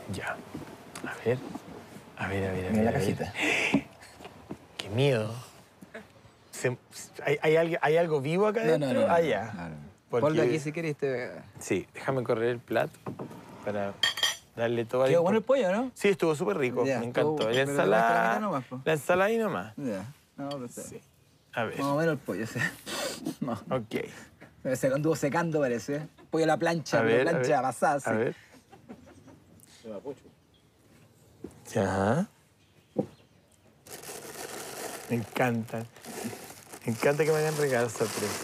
Ya. A ver. A ver, a ver, a ver. Mira la a ver. cajita. ¡Qué miedo! ¿Hay algo vivo acá adentro? Ah, ya. No. Ponlo aquí si querés. Sí, déjame correr el plato para darle todo Quedó bueno el pollo, ¿no? Sí, estuvo súper rico, Ya, me encantó. estuvo- La pero te comiste la mitad ensalada, nomás, po. la ensalada y nomás. Ya. No, pero está. Sí. A ver, Más o menos el pollo, sí. No. ok. Se anduvo secando, parece. Pollo a la plancha, A ver, la plancha pasada, sí. A ver. Ajá. Me encanta. Me encanta que me hagan regalos sorpresa.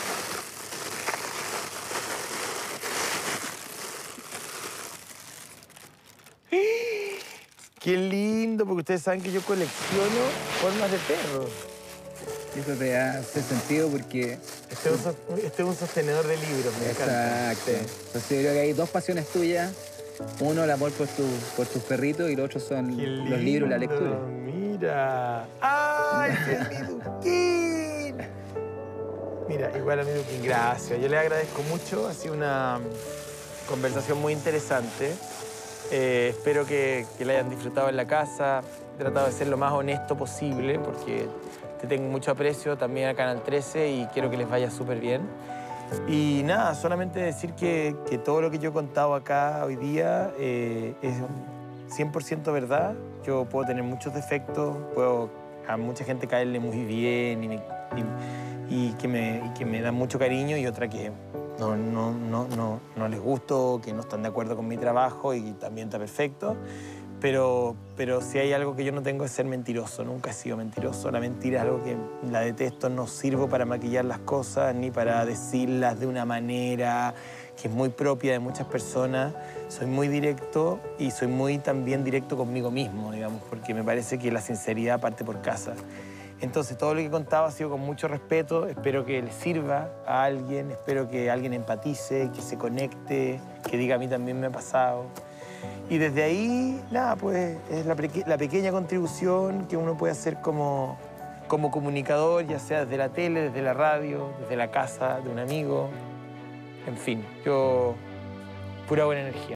¡Qué lindo! Porque ustedes saben que yo colecciono formas de perros. Eso te hace sentido porque... Este es un sostenedor de libros, me encanta. Exacto. Entonces yo creo que hay dos pasiones tuyas. Uno, el amor por tus perritos, y los otros son Qué los libros y la lindo, lectura. Mira. ¡Ay, qué Duquín! Mira, igual a mi Duquín, gracias. Yo le agradezco mucho. Ha sido una conversación muy interesante. Espero que la hayan disfrutado en la casa. He tratado de ser lo más honesto posible porque te tengo mucho aprecio también a Canal 13 y quiero que les vaya súper bien. Y nada, solamente decir que todo lo que yo he contado acá hoy día es 100% verdad. Yo puedo tener muchos defectos, puedo a mucha gente caerle muy bien y que me da mucho cariño y otra que no les gusto, que no están de acuerdo con mi trabajo y también está perfecto. Pero si hay algo que yo no tengo es ser mentiroso. Nunca he sido mentiroso. La mentira es algo que la detesto. No sirvo para maquillar las cosas ni para decirlas de una manera que es muy propia de muchas personas. Soy muy directo y soy muy también directo conmigo mismo, digamos, porque me parece que la sinceridad parte por casa. Entonces, todo lo que he contado ha sido con mucho respeto. Espero que le sirva a alguien. Espero que alguien empatice, que se conecte, que diga a mí también me ha pasado. Y desde ahí, nada, pues es la pequeña contribución que uno puede hacer como comunicador, ya sea desde la tele, desde la radio, desde la casa de un amigo. En fin, pura buena energía.